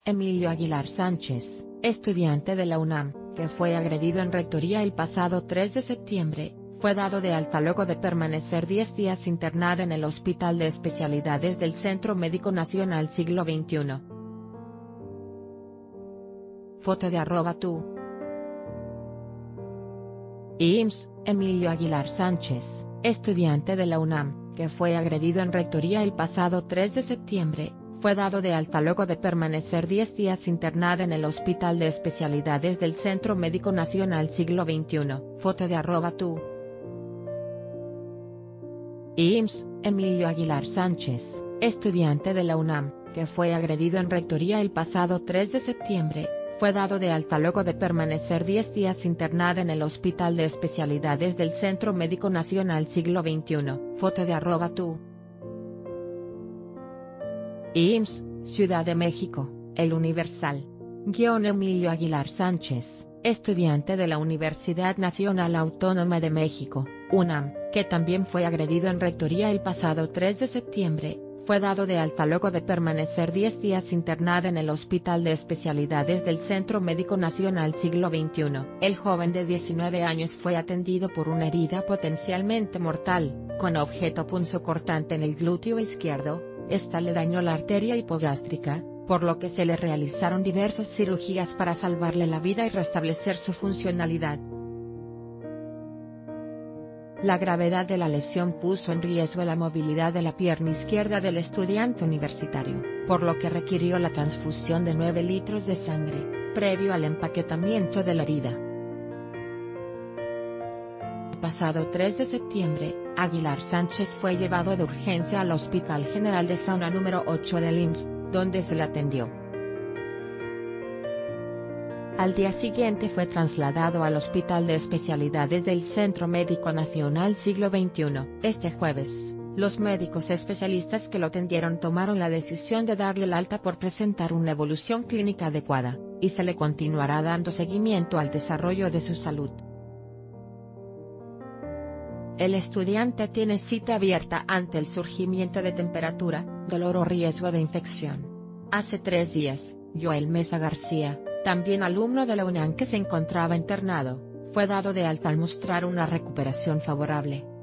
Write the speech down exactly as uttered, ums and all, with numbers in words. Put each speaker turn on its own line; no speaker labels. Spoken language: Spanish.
Emilio Aguilar Sánchez, estudiante de la UNAM, que fue agredido en rectoría el pasado tres de septiembre, fue dado de alta luego de permanecer diez días internado en el Hospital de Especialidades del Centro Médico Nacional Siglo veintiuno. Foto de arroba tú. I M S S, Emilio Aguilar Sánchez, estudiante de la UNAM, que fue agredido en rectoría el pasado tres de septiembre, fue dado de alta luego de permanecer diez días internado en el Hospital de Especialidades del Centro Médico Nacional Siglo veintiuno. Foto de arroba tú. I M S S, Emilio Aguilar Sánchez, estudiante de la UNAM, que fue agredido en rectoría el pasado tres de septiembre, fue dado de alta luego de permanecer diez días internado en el Hospital de Especialidades del Centro Médico Nacional Siglo veintiuno. Foto de arroba tú. I M S S, Ciudad de México, El Universal. Guión Emilio Aguilar Sánchez, estudiante de la Universidad Nacional Autónoma de México, UNAM, que también fue agredido en rectoría el pasado tres de septiembre, fue dado de alta luego de permanecer diez días internado en el Hospital de Especialidades del Centro Médico Nacional Siglo veintiuno. El joven de diecinueve años fue atendido por una herida potencialmente mortal, con objeto punzocortante en el glúteo izquierdo. Esta le dañó la arteria hipogástrica, por lo que se le realizaron diversas cirugías para salvarle la vida y restablecer su funcionalidad. La gravedad de la lesión puso en riesgo la movilidad de la pierna izquierda del estudiante universitario, por lo que requirió la transfusión de nueve litros de sangre, previo al empaquetamiento de la herida. El pasado tres de septiembre, Aguilar Sánchez fue llevado de urgencia al Hospital General de Zona número ocho del I M S S, donde se le atendió. Al día siguiente fue trasladado al Hospital de Especialidades del Centro Médico Nacional Siglo veintiuno. Este jueves, los médicos especialistas que lo atendieron tomaron la decisión de darle el alta por presentar una evolución clínica adecuada, y se le continuará dando seguimiento al desarrollo de su salud. El estudiante tiene cita abierta ante el surgimiento de temperatura, dolor o riesgo de infección. Hace tres días, Joel Mesa García, también alumno de la UNAM que se encontraba internado, fue dado de alta al mostrar una recuperación favorable.